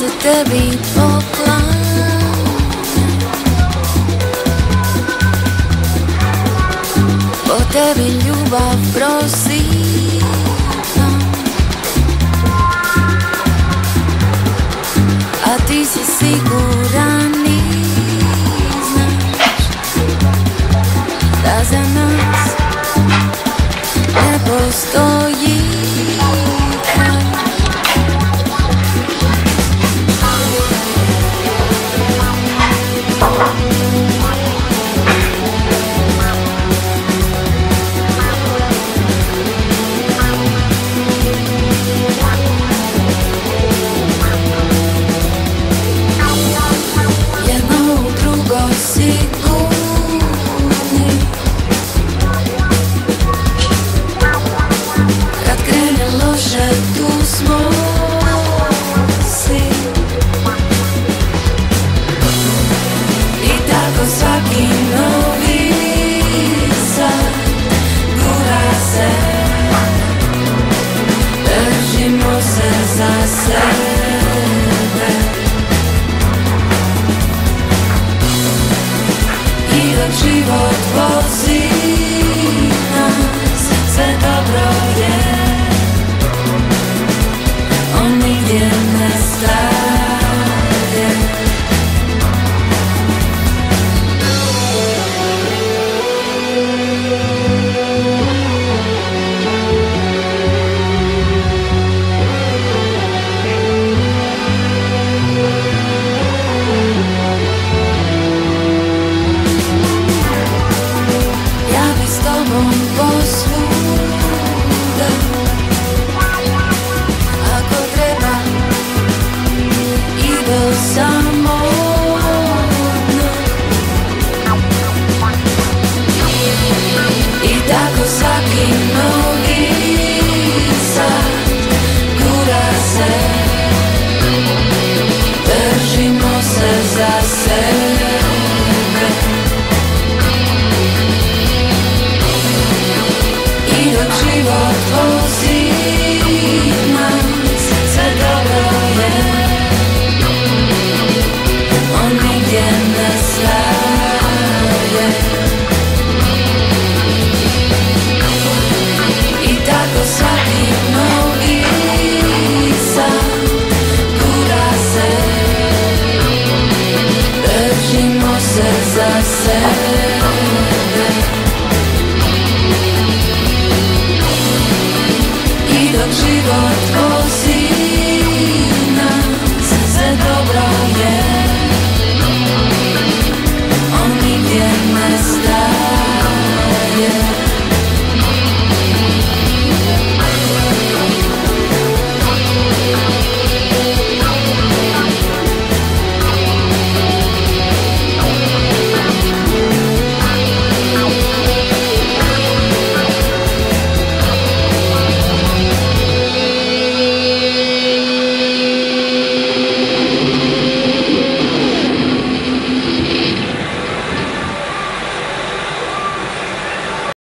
se tebi poklanjam, po tebi ljubav prosivam, a ti si siguran i znaš da za nas ne postoji kraj. Jedno u drugo sigurni, kad krene loše tu smo svi, i tako svaki novi sat gura se, držimo se za sebe, i dok život vozi nas